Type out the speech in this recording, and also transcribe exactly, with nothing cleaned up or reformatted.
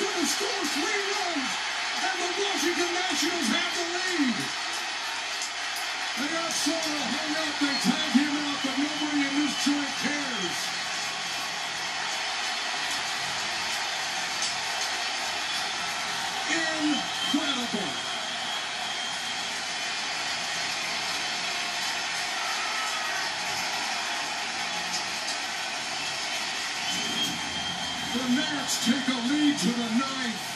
going to score three runs, and the Washington Nationals have the lead. They got Soto hung up, they tag him out, but nobody in this joint cares. Incredible. The Nats take a lead to the ninth.